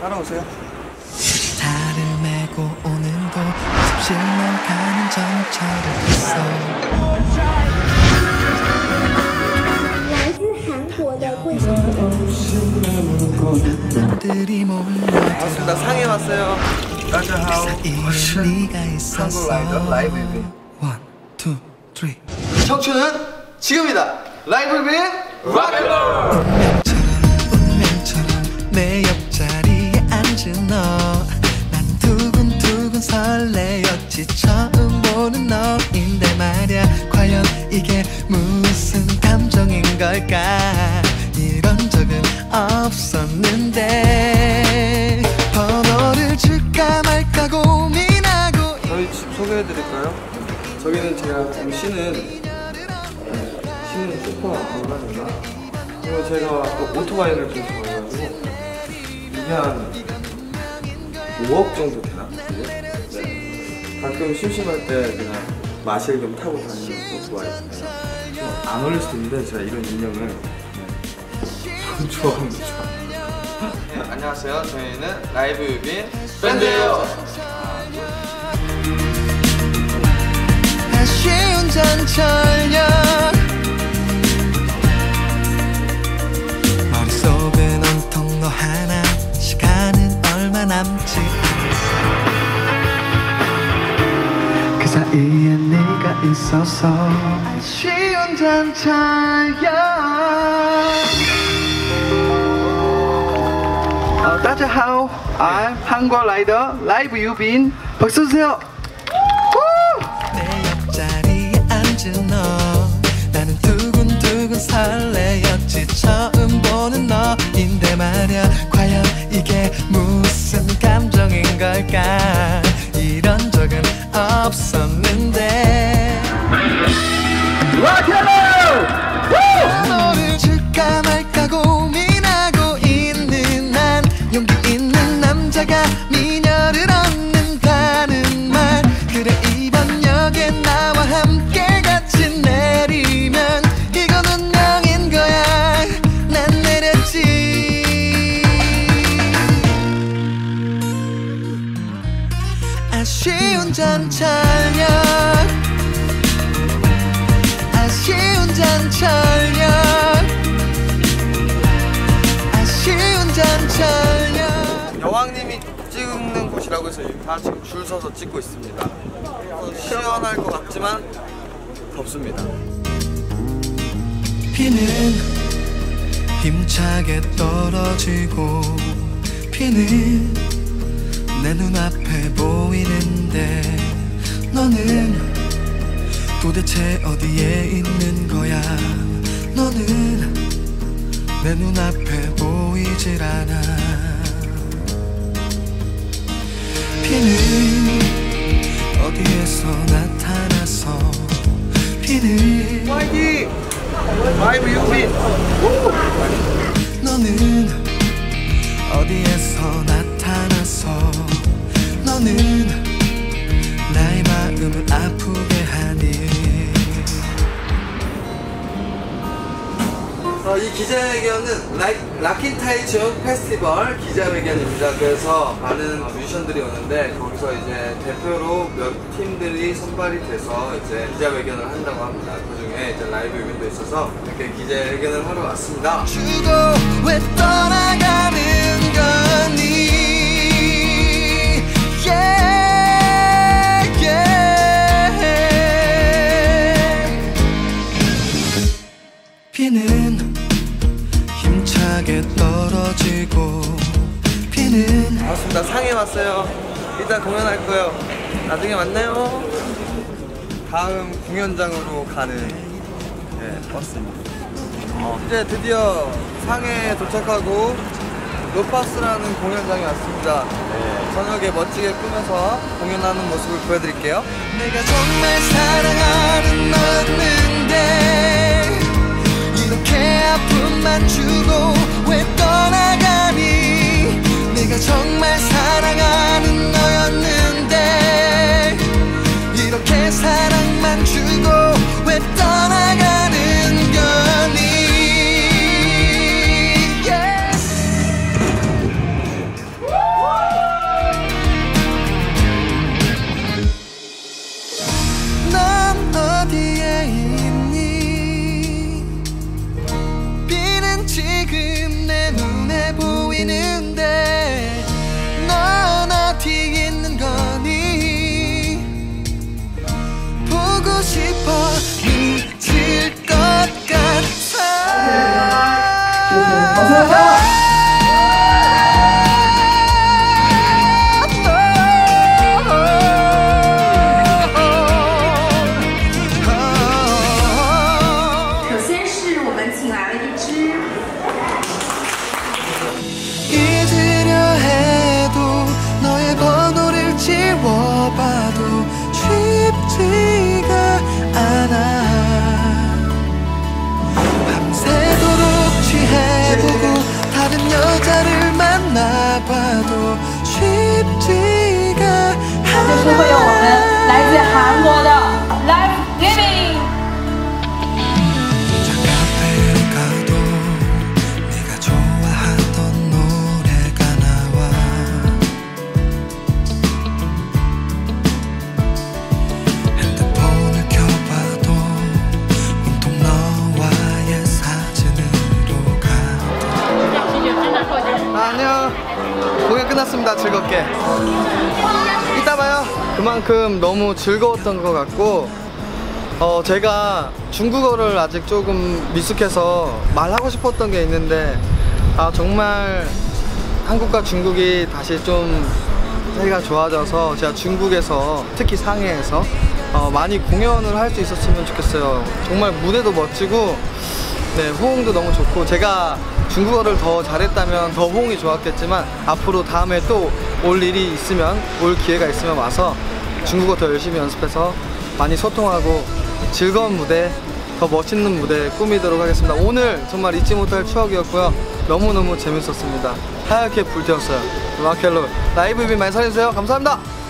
따라오세요. 달을 메고 오늘도 습실만 가는 전철을 탔어. 来自韩国的贵宾。 남들이 반갑습니다. 몰려들어 상해 왔어요. 따자하오. 네가 있었어. 한국 라이더 라이브 뮤비. 1, 2, 3. 청춘은 지금이다. 라이브 뮤비 락앤롤. 운명처럼 내 옆자리에 앉은 너. 난 두근두근 설레었지. 처음 보는 너인데 말야. 과연 이게 무슨 감정인 걸까. 이런 적은 없었는데 번호를 줄까 말까 고민하고. 저희 집 소개해드릴까요? 저기는 제가 지금 쉬는 슈퍼 공간입니다. 그리고 제가 또 오토바이를 좀 좋아해가지고 이게 한 5억 정도 되나? 네. 가끔 심심할 때 그냥 마실 겸 타고 다니는 오토바이예요. 좀 안 어울릴 수도 있는데 제가 이런 인형을 좀 좋아합니다. 안녕하세요. 저희는 라이브 뮤비 밴드예요. 아쉬운 전철역 머릿속은 온통 너 하나. 시간은 얼마 남지 않았어. 그 사이에 네가 있어서 아쉬운 전철역. 따자하오. I'm 한국 라이더 라이브 유빈. 박수 주세요. 내 옆자리에 앉은 너. 나는 두근두근 설레었지. 처음 보는 너인데 말야. 과연 이게 무슨 감정인 걸까. 이런 적은 없었는데 너를 줄까 말까 고민하고 있는 난. 용기 있는 남자가 미녀를 얻는다는 말. 그래 이번 역에 나와 함께 같이 내리면 이건 운명인 거야. 난 내렸지. 아쉬운 전철역 아쉬운 전철역 아쉬운 전철역. 여왕님이 찍는 곳이라고 해서 다 지금 줄 서서 찍고 있습니다. 시원할 것 같지만 덥습니다. 비는 힘차게 떨어지고 비는 내 눈앞에 보이는데 너는 도대체 어디에 있는 거야. 너는 내 눈앞에 보이질 않아. 비는 어디에서 나타나서 비는 화이팅! 라이브 유빈. 너는 어디에서 나타나서 너는 나의 마음을 아프게 하니. 이 기자회견은 락킨타이중 페스티벌 기자회견입니다. 그래서 많은 뮤지션들이 오는데 거기서 이제 대표로 몇 팀들이 선발이 돼서 이제 기자회견을 한다고 합니다. 그 중에 이제 라이브 이벤트도 있어서 이렇게 기자회견을 하러 왔습니다. 주고 왜 떠나가는 거니. yeah, yeah. 비는 힘차게 떨어지고 비는. 반갑습니다. 상해 왔어요. 일단 공연할 거예요. 나중에 만나요. 다음 공연장으로 가는 버스입니다. 이제 드디어 상해에 도착하고 로파스라는 공연장에 왔습니다. 저녁에 멋지게 꾸며서 공연하는 모습을 보여드릴게요. 내가 정말 사랑하는 너였는데 이렇게 아픔만 주고 왜 떠나가니. 내가 정말 사랑하는 너였는데 이렇게 사랑만 주고 왜 떠나가는 거니. yeah. 안녕. 공연 끝났습니다. 즐겁게. 이따 봐요. 그만큼 너무 즐거웠던 것 같고, 제가 중국어를 아직 조금 미숙해서 말하고 싶었던 게 있는데, 정말 한국과 중국이 다시 좀 사이가 좋아져서 제가 중국에서, 특히 상해에서 많이 공연을 할 수 있었으면 좋겠어요. 정말 무대도 멋지고, 네, 호응도 너무 좋고, 제가 중국어를 더 잘했다면 더 호응이 좋았겠지만, 앞으로 다음에 또 올 일이 있으면, 올 기회가 있으면 와서 중국어 더 열심히 연습해서 많이 소통하고 즐거운 무대, 더 멋있는 무대 꾸미도록 하겠습니다. 오늘 정말 잊지 못할 추억이었고요. 너무너무 재밌었습니다. 하얗게 불태웠어요. 음악헬로 라이브 뮤비 많이 사랑해주세요. 감사합니다.